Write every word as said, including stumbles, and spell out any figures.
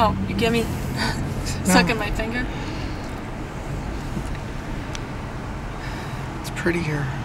Oh, you give me sucking my finger? It's pretty here.